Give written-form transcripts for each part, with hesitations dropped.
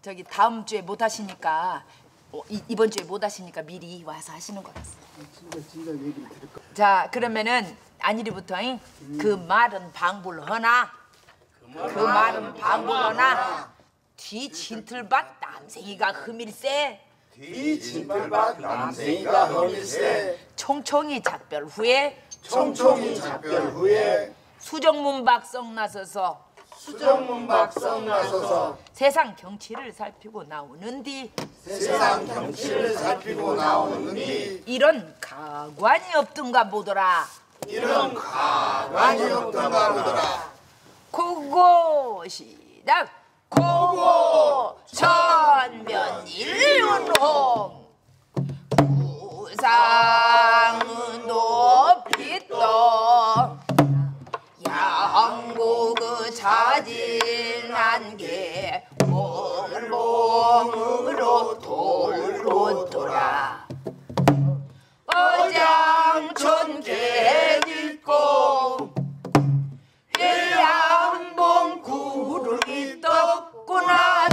저기 다음 주에 못 하시니까 이번 주에 못 하시니까 미리 와서 하시는 거였어. 진짜 얘기를 들을까? 자 그러면은 안일이부터 그 말은 방불허나 그 말은 방불허나 뒤 진틀밭 남생이가 흠일세 뒤 진틀밭 남생이가 흠일세 총총이 작별 후에 총총이 작별 후에 수정문 박성 나서서 수정문 박성 나서서 세상 경치를 살피고 나오는 뒤 세상 경치를 살피고 나오는 뒤 이런 가관이 없던가 보더라. 이런 가관이 없던가 보더라. 고고 시작. 고고 천변일륜홍 부상은 높이 떠 양고그 자진한 게 월봉으로 돌로 돌아 어장촌 개짓고 외양봉 구름이 떴구나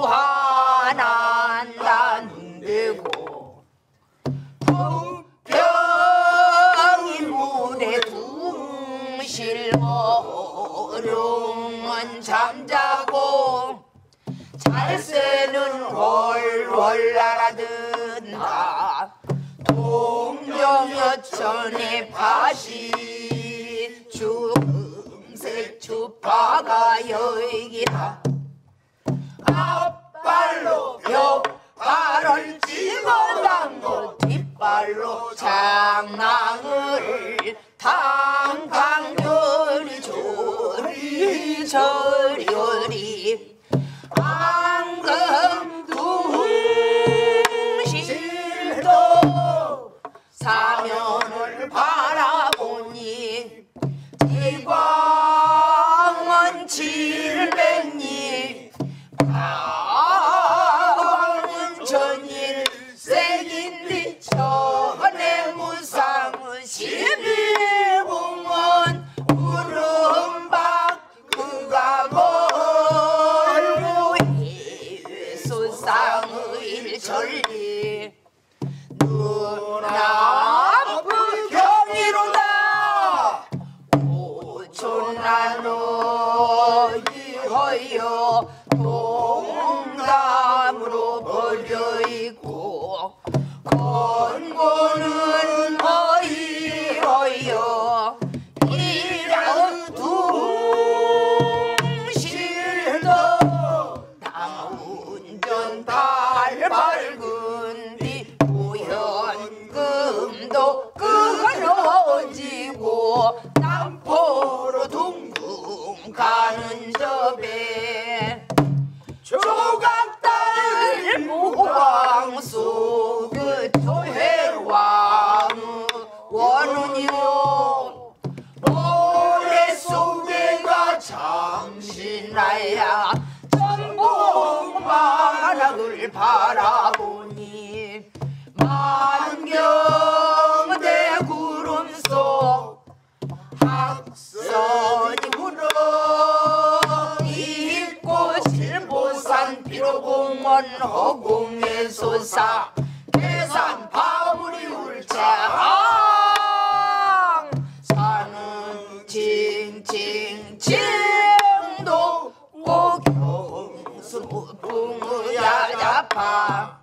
도하난다는 데고 병이 물에 둥실 어룡은 잠자고 잘새는 훨훨 날아든다 동정여천의 밭이 주금색 주파가 여기라 앞발로 벽발을 집어당고 뒷발로 장낭을 탕탕여리 저리 저리 앙금 둥실도 사면을 바라보니 지광은 700리 방은 전일 색인디 전에 무상은 11공원 구름박 그가 멀고 해수상의 전리 눈앞의 경이로다 오촌나노 이허여 동담으로 버려있고 건고는 어이허여 이랑 둥실도 나운전 달 밝은 뒤 우연금도 끊어지고 남포로 둥둥 가는 저배 조각달 무광수 그 조회왕 원운이요 모래 속에가 잠시나야 전복만학을 바라보니 만경대 구름 속 학선이 울어 있고 칠보산 비로공원 허공에 솟아 대산 바물이 울창 산은 칭칭칭도 고경수풍의 야자파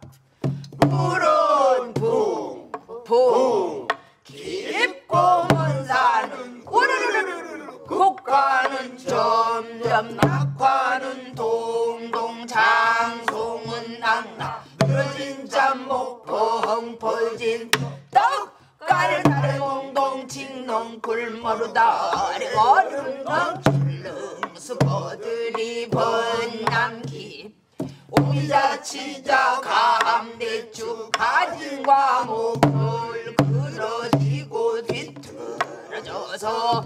물은 붕붕 깊고 먼 산은 우르르르르 국가는 점점 낙화는 동동 장송은 낭낭 늘어진 잠목 펑퍼진 떡갈 달공동 칭농 굴머루다리 얼음덩 출릉수 거들이 번남기 오미자치자 감대추 가진과 목을 그러지고 뒤틀어져서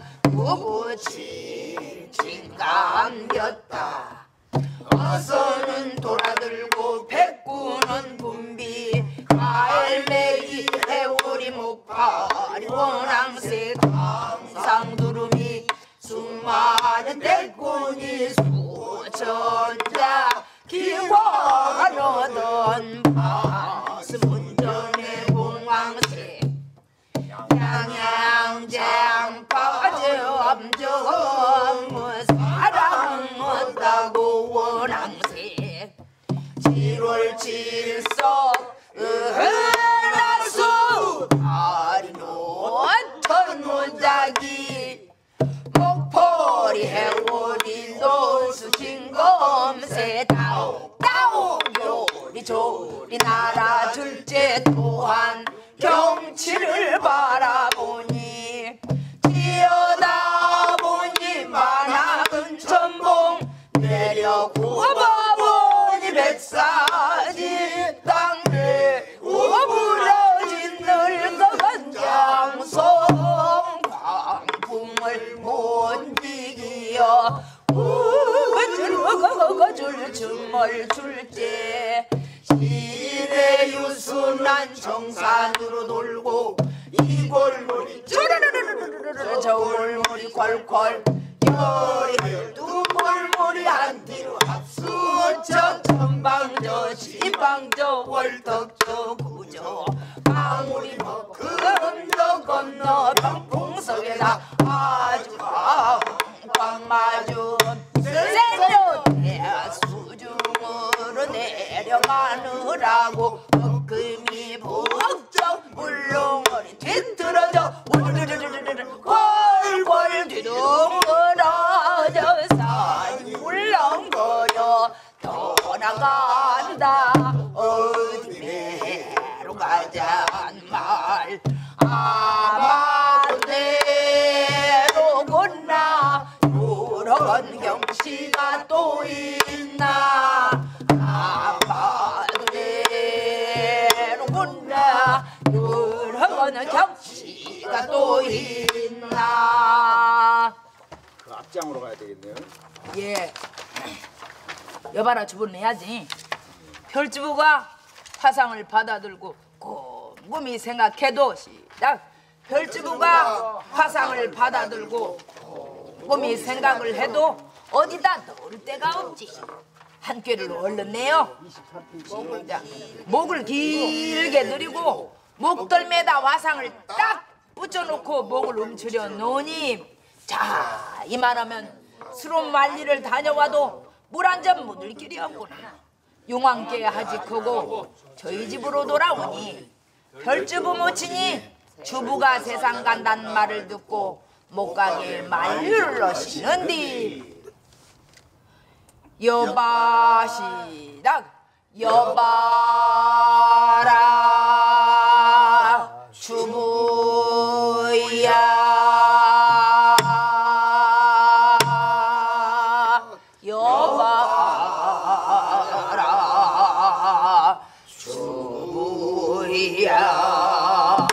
부부칭칭 감겼다 어서는 돌아들고 백구는 분비 갈매기 해오리 목파리 원앙새 강상두루미 수많은 대꾼이 수천자 기와 경치를 바라보니 뛰어다보니 만학은 전봉 내려 구워보니 백사지 땅에 우부러진 늙어간 장송 광풍을 못 이기어 줄 춤을 출때 시내 유순한 정산으로 돌고 이 골머리 저 골머리 콸콸 열이 두 골머리 한 뒤로 합수 저 천방저 시방저 월덕저 구저 방울이 먹금저 건너 병풍석에다 아주 광마주 생년에 수중으로 내려가느라고 금이 부쩍 물렁거리 뒤틀어져 꼴꼴 뒤둥그러져 산이 울렁거려 돌아간다 어디 배로 가잔 말 아마대로구나 요런 경치가 또 있나 아마대로구나 요런 경치가 또 있나. 그 앞장으로 가야 되겠네요. 예. 여봐라 주부는 해야지. 별주부가 화상을 받아들고 곰곰이 생각해도 시작. 별주부가 화상을 받아들고 곰곰이 생각을 해도 어디다 넣을 데가 없지. 한 꾀를 얼른 내요. 시작. 목을 길게 들이고 목덜매에다 화상을 딱 붙여놓고 목을 움츠려 놓으니 자 이만하면 수로 만리를 다녀와도 물 한 잔 묻을 길이 없구나. 용왕께 하직하고 저희 집으로 돌아오니 별주부 모친이 주부가 세상 간다는 말을 듣고 못 가게 만류를 넣으시는디 여봐 시작. 여봐라 주부야 여봐라 주부야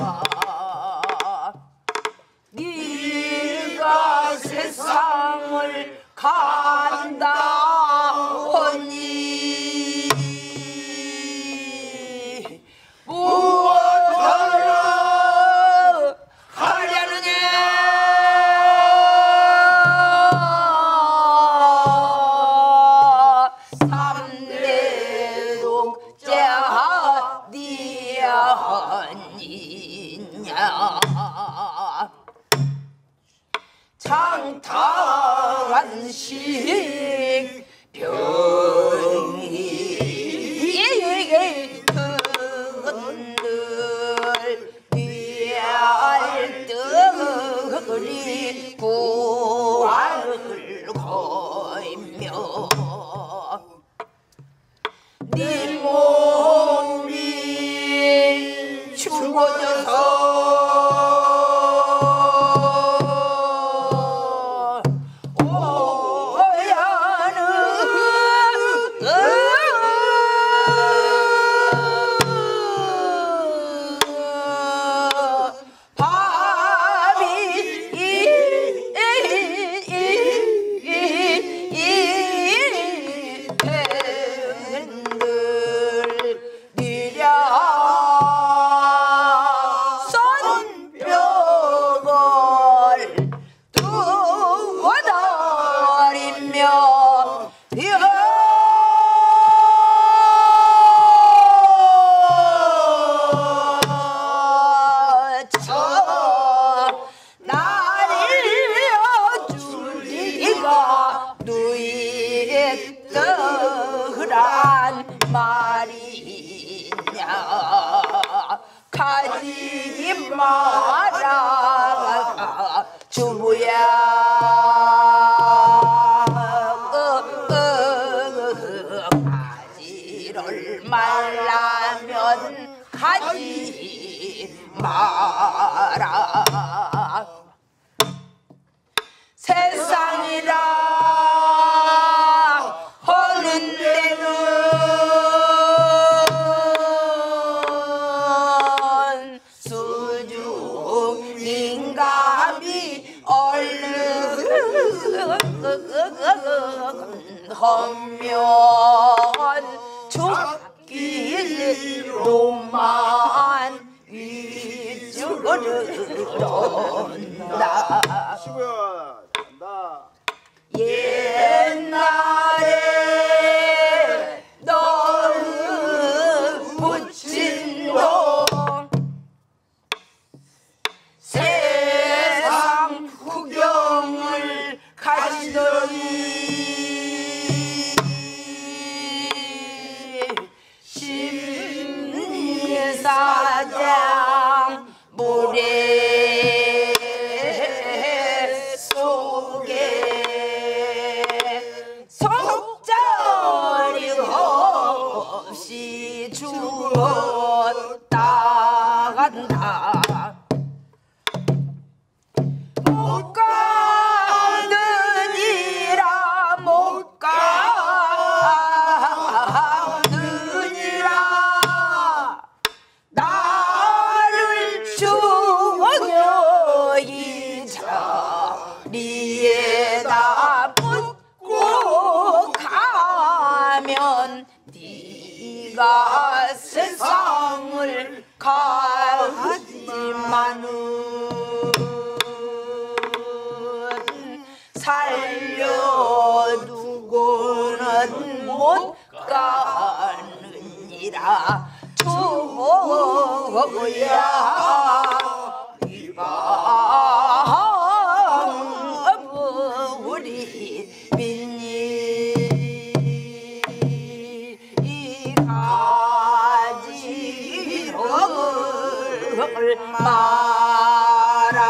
네가 세상을 간다 언니 무엇하러 가려느냐 삼대 독자 니야 언니냐 장탄식 병이 흔들 위알뜰이 구할을 거이며 네 몸이 죽어져서 가지 마라 주부야 가지를 말라면 가지 봐라 세상이라 하는 데는 수중인감이 얼른 하면 죽기로만 위주른다 쉬고요. 간다. 옛날에 너의 부친도 세상 구경을 가시더니 심리사장 모래 속에 속절이 없이 죽었다 간다 못 가느니라 못 가느니라 나를 죽여 이 자리에다 묻고 가면 네가 세상을 가지만은 살려두고는 못 가느니라 주야 이방 우리 빈이 가지를 마라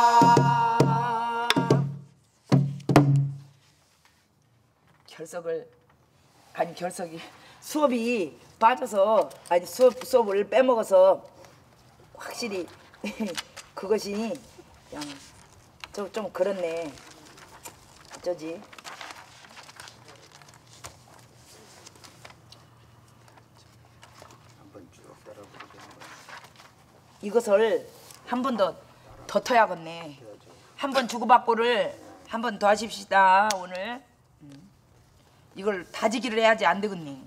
결석이 수업이 빠져서 수업을 빼먹어서 확실히 그것이 그냥 좀 그렇네. 어쩌지? 한번 쭉 따라보게 한번. 이것을 한 번 더 터야겠네. 한 번 주고받고를 한 번 더 하십시다 오늘. 이걸 다지기를 해야지 안 되겠네.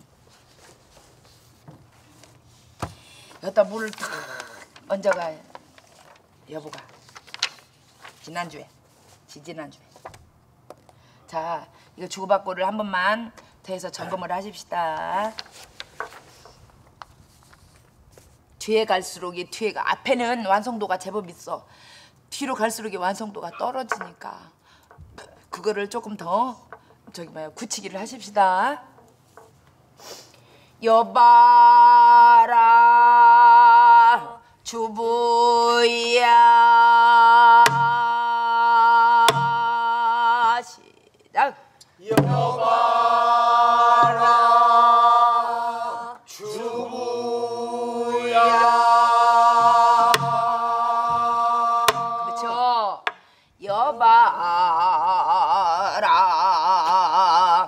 여기다 물을 탁 얹어가 여보가 지난주에. 자 이거 주고받고를 한 번만 더 해서 점검을 하십시다. 뒤에 갈수록 이 뒤에가 앞에는 완성도가 제법 있어. 뒤로 갈수록 이 완성도가 떨어지니까 그거를 조금 더 굳히기를 하십시다. 여봐라 주부야 시작. 여봐라 주부야 그렇죠. 여봐라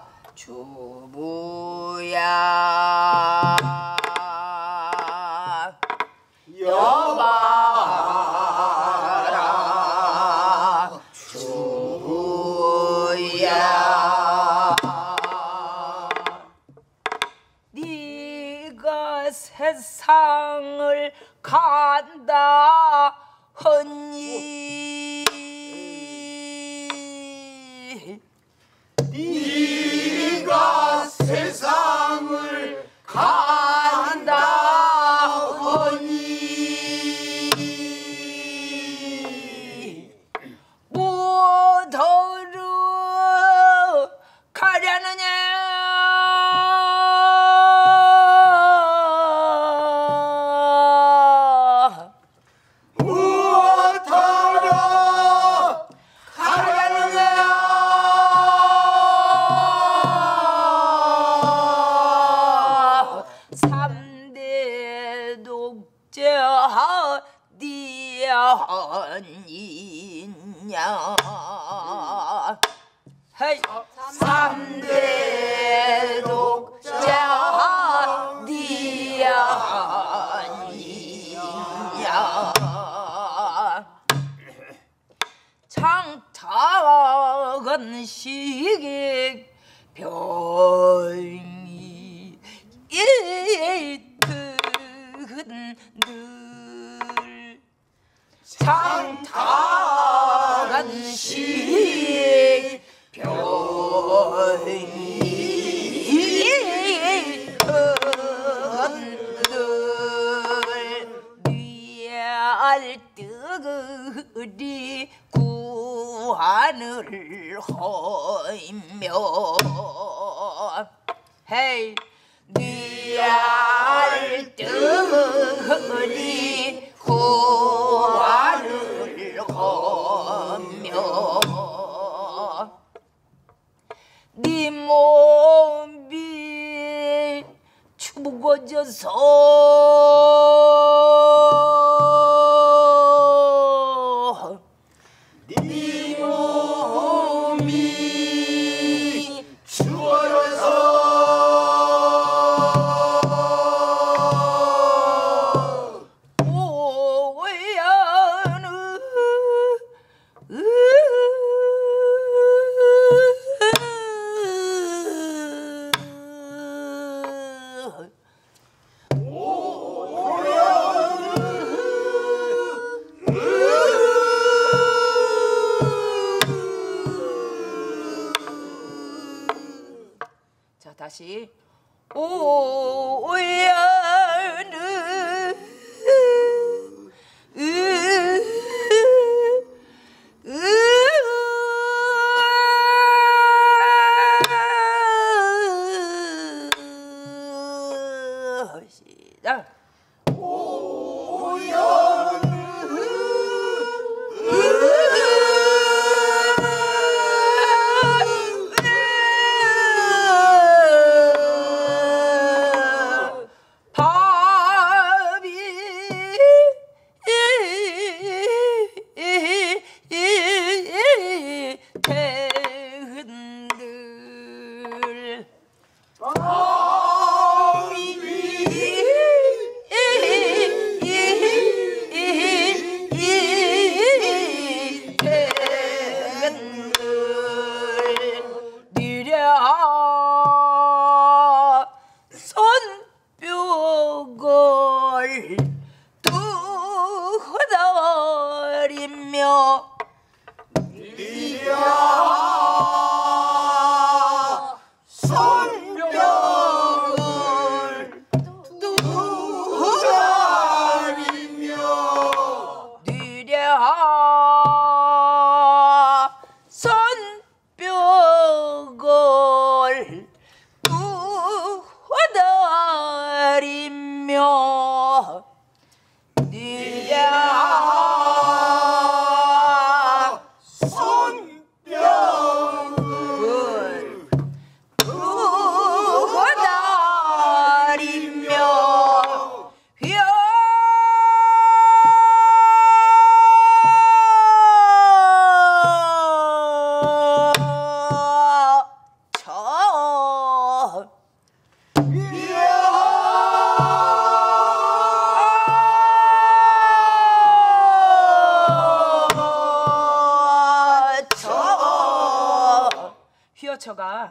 주부야 여봐라 아니냐 헤이 삼대 독자 니 아니냐 장타건 시기 병이 이근들 장타건 시기 병이 이근들 뉘알뜨그리 구하늘 허이며 헤이 뉘알뜨그리 구하늘 허며 네 몸이 추워져서 네 몸이 추워져서 오야는 자 다시 오야는 시작 밥이 대흔들 니랴 손뼉을 두드리며 손뼉을 두드리며 느랴 손뼉을 두드리며 느랴 손뼉을 두드리며 휘어쳐가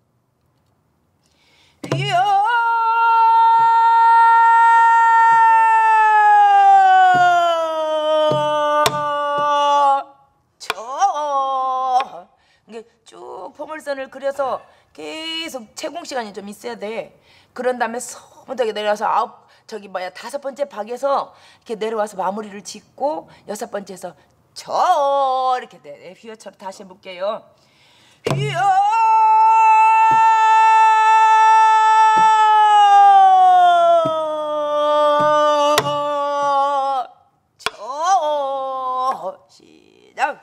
휘어쳐 이게 쭉 포물선을 그려서 계속 채공 시간이 좀 있어야 돼. 그런 다음에 소문하게 내려와서 다섯 번째 박에서 이렇게 내려와서 마무리를 짓고 여섯 번째에서 저 이렇게 돼. 휘어처럼 다시 해볼게요. 휘어 저 시작.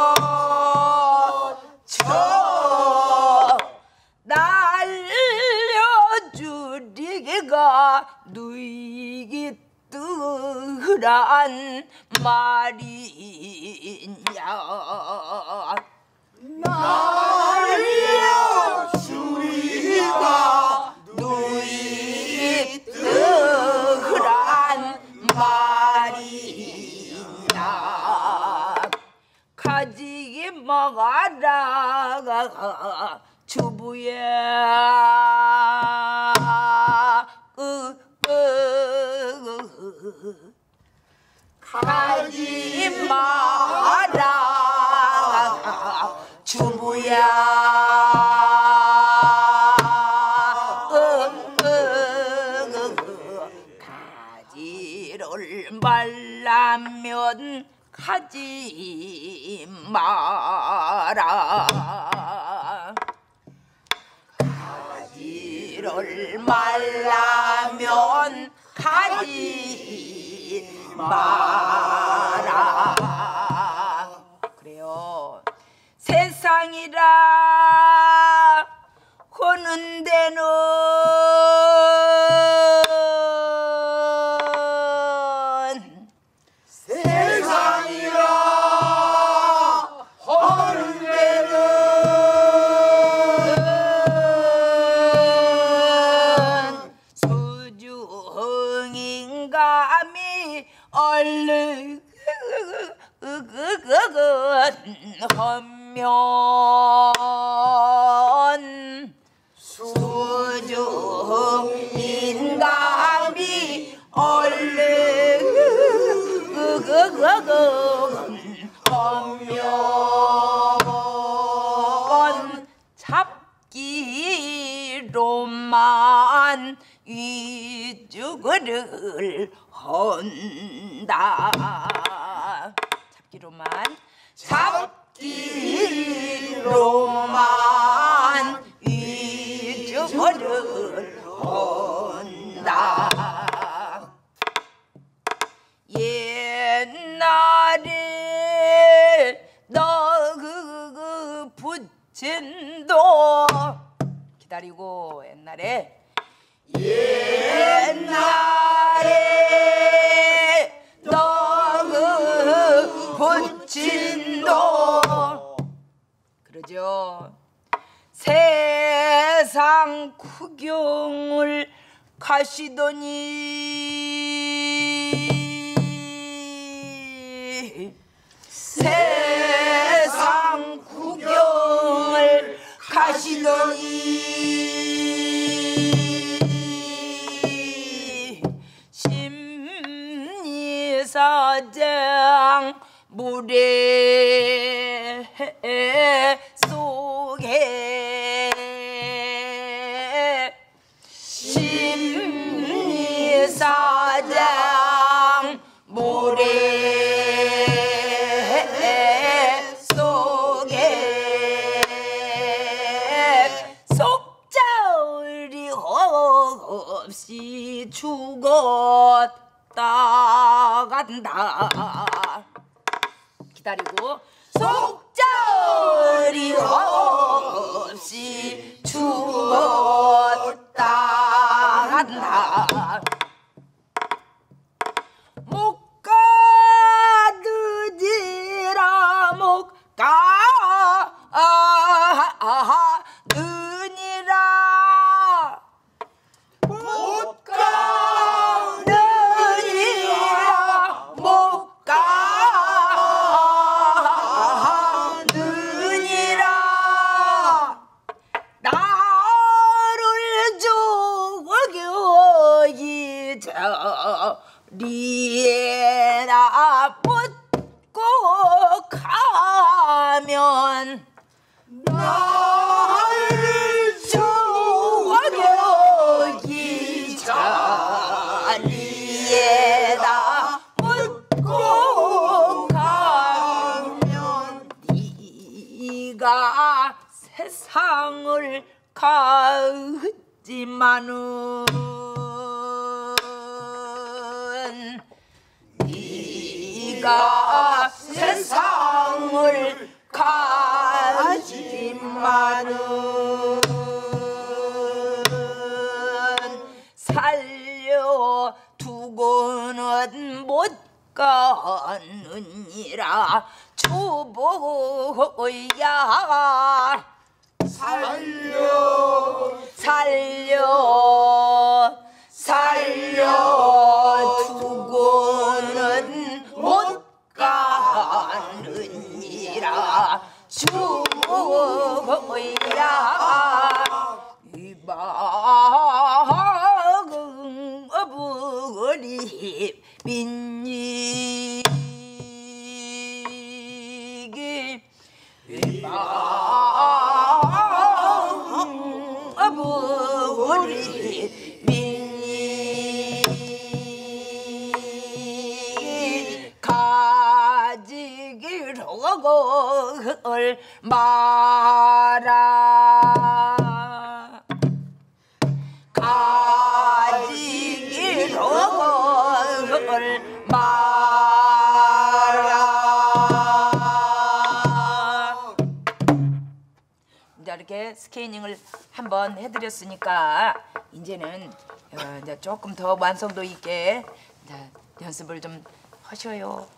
저 날려 누이기 뜨란 말이냐 나리여 주리가 누이기 뜨란 말이냐 가지기 먹어라 주부야 가지 마라 주부야 가지를 말라면 가지 마라 가지를 말라면 가지 마라 그래요 세상이라 하는 데는 세상이라 하는 데는 수중인감이 얼른 하면 수중인감이 얼른 하면 잡기로만 위주거를 한다 잡기로만 위주거를 한다 옛날에 너 그 부친도 기다리고 옛날에 너 그 부친도 그러죠 세상 구경을 가시더니 세상 구경을 가시더니 심리사장 물에 속에 심리사장 모래 속에 속자울이 없이 죽었다 간다 기다리고 속자울이 없이 죽었다 간다 못 가느니라 못 가느니라 못 가느니라 못 가느니라 나를 죽여 리에다 묻고 가면 나를 죽여 이 자리에다 묻고 가면 네가 세상을 가지만은 네가 세상을 가지만은 살려 두고는 못 가느니라 주보야 살려 두고는 못 가느니라 주보야 이방은 어부리 민이기 이방은 어부리 민이기 가지기로걸 마라 가지기로걸 마라. 이제 이렇게 스케이닝을 한번 해드렸으니까 이제는 이제 조금 더 완성도 있게 이제 연습을 좀 하셔요.